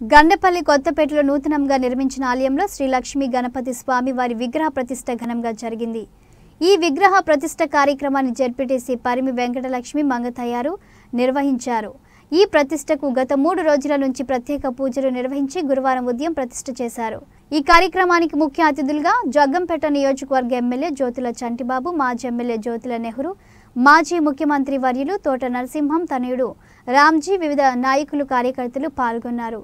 గండపల్లి కొత్తపేటలో నూతనంగా నిర్మించిన ఆలయంలో శ్రీ లక్ష్మీ గణపతి స్వామి వారి విగ్రహ ప్రతిష్ఠ ఘనంగా జరిగింది। ఈ విగ్రహ ప్రతిష్ఠ కార్యక్రమాన్ని జెడ్పీటీసీ పరిమి వెంకటలక్ష్మి మంగతయ్యారు నిర్వహించారు। ఈ ప్రతిష్ఠకు గత 3 రోజుల నుంచి ప్రత్యేక పూజలు నిర్వహించి గురువారం ఉదయం ప్రతిష్ఠ చేశారు। ఈ కార్యక్రమానికి ముఖ్య అతిథులుగా జగ్గంపేట నియోజకవర్గ ఎమ్మెల్యే జ్యోతుల చంటిబాబు, మాజీ ఎమ్మెల్యే జ్యోతుల నెహ్రూ, మాజీ ముఖ్యమంత్రి వర్యులు తోట నరసింహం తనయుడు రామ్జీ, వివిధ నాయకులు కార్యకర్తలు పాల్గొన్నారు।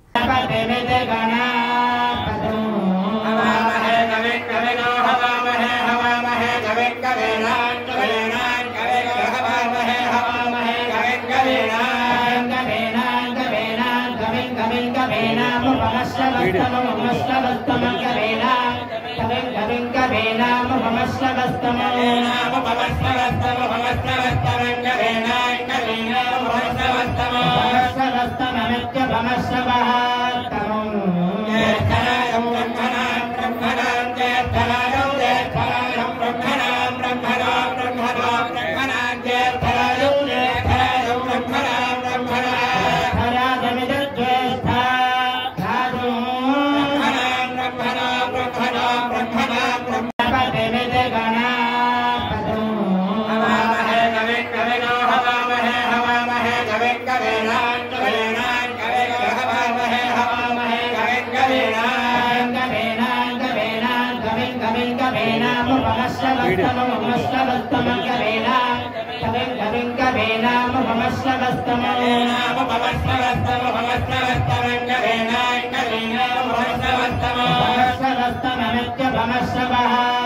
Bye.